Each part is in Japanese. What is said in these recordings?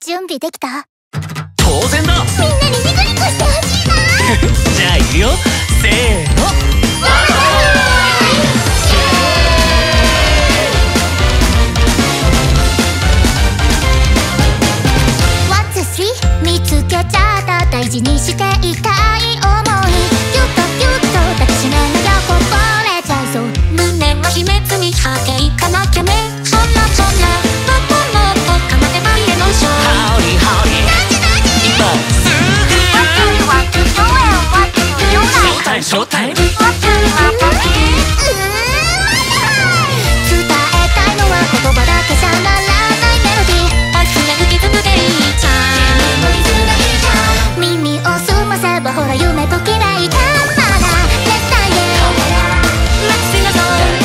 準備できた？ 当然だ。 みんなにニコニコしてほしいな。 じゃあ行くよ、せーの。 ワンツースリー見つけちゃった。大事にしていたい想い、ギュッとギュッと抱きしめなきゃこぼれちゃいそう。 胸は秘密に張っていかなきゃね。そんなそんなもっともっと奏でばいへのショー。 ハウリハウリ今すぐ。ショータイム。 伝えたいのは言葉だけじゃならないメロディー。 溢れるリズムでいいじゃん。 耳を澄ませばほら夢ときらいたまだ絶対へ待ちなさい。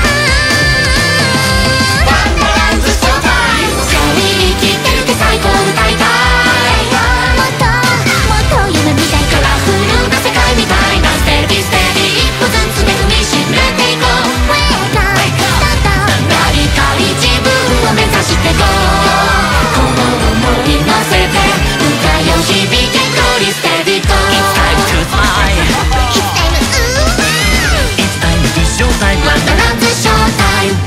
ワンダランズショータイム。 今日生きてるって最高歌いたい。 もっともっと夢見たい。 カラフルな世界みたいなステディステディ一歩ずつ目踏みしめていこう。 Wake up なりたい自分を目指してこう。この想い乗せて歌よ響けゴリステディコ。 It's time to fly. It's time It's time to show time. ワンダランズショータイム。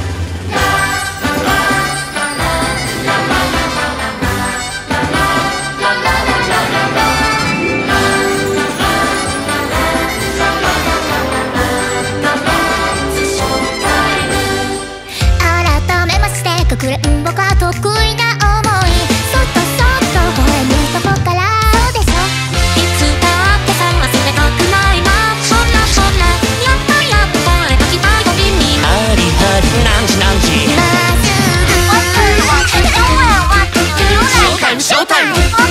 改めましてかくれんぼが得意な想い、そっとそっと微笑むとこから。そうでしょ。 いつだってさ忘れたくないな。そんなそんなやっぱやっぱあれが来たよりに。 ハリハリ何時何時。 まっすぐショータイムショータイム。